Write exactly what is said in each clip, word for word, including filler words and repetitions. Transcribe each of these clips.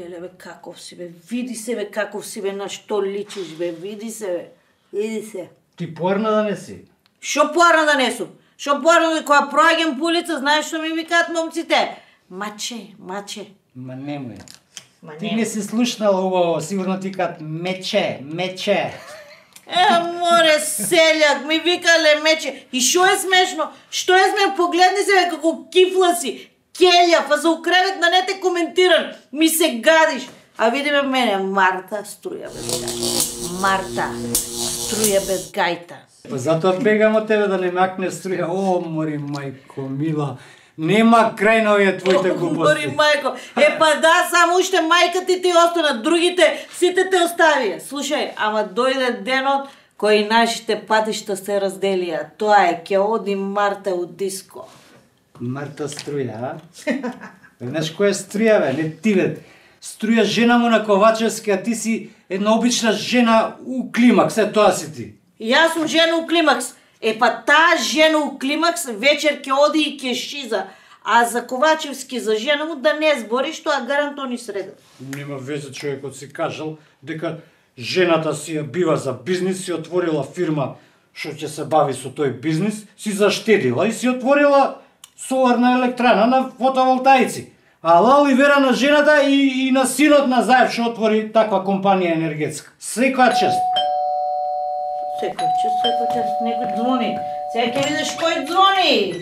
Леле бе, каков си бе, види се бе, каков си бе, на што личиш бе, види се бе, види се. Ти поарна да не си? Шо поарна да не сум? Шо поарна да кога проаѓам по улица, знаеш што ми викаат момците? Маче, маче. Ма немој. Ма Ти не си слушнала убаво, сигурно ти кат мече, мече. Е, море, селјак, ми викале мече. И шо е смешно? Што е смешно? Погледни се бе, како кифла си. Келјав, а за укревет на не те коментиран. Ми се гадиш. А види ме мене, Марта, струја без гајта. Марта, струја без гајта. Па затоа бегам од тебе да не макне струја. О, мори мајко мила. Нема крај на овие твоите глупости. Мори мајко. Е па да, само уште мајка ти ти остана, другите сите те оставија. Слушај, ама дојде денот кој нашите патишта се разделија. Тоа е, ќе оди Марта у диско. Марта Струја, а? Знаеш која е Струја, бе? Не ти, бе. Струја жена му на Ковачевски, а ти си една обична жена у климакс, е тоа си ти. Јас сум жена у климакс. Е па таа жена у климакс вечер ќе оди и ќе шиза. А за Ковачевски, за жена му да не збориш, тоа гаранто ни среда. Нема везе, човекот си кажал дека жената си ја бива за бизнис, си отворила фирма што ќе се бави со тој бизнис, си заштедила и си отворила соларна електрана на фотоволтаици. А лали вера на жената и, и на синот на Заев што отвори таква компанија енергетска. Секоја чест. Секој час, секој час, некој звони. Сега ќе видиш кој звони.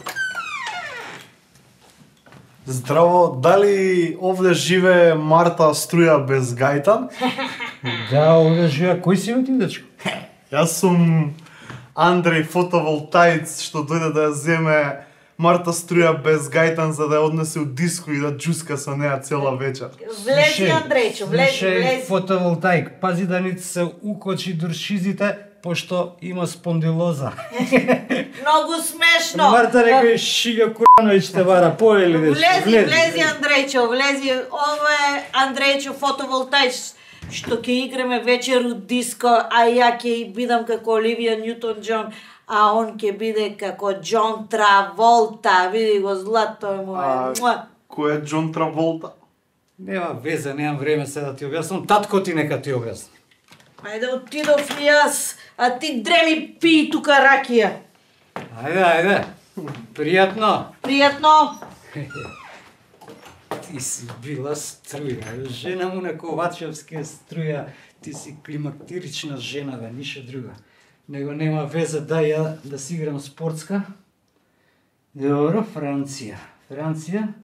Здраво, дали овде живее Марта Струја без гајта? Да, овде живее. Кој си ти, дечко? Јас сум Андреј фотоволтаец што дојде да ја земе Марта Струја без гајтан за да ја однесе у диско и да џуска со неа цела вечер. Влези, Андрејчо, влези, влези. Фотоволтаик, пази да ни се укочи дуршизите, пошто има спондилоза. Многу смешно. Марта некој Шига Курановиќ те вара, повели дечко. Влези, влези, Андрејчо, влези. Ова е Андрејчо фотоволтаич, што ќе играме вечер у диско, а ја ќе бидам како Оливија Ньютон Џон, а он ќе биде како Џон Траволта. Види го, злато е мое. Кој е Џон Траволта? Нема везе, немам време се да ти објаснам. Татко ти нека ти објасни. Ајде, отидов и јас, а ти дреми пи тука ракија. Ајде, ајде. Пријатно. Пријатно. Ти си била Струја, жена му на Ковачевски Струја. Ти си климактерична жена, бе, ниша друга. Него нема везе да ја да си играм спортска. Добро, Франција. Франција,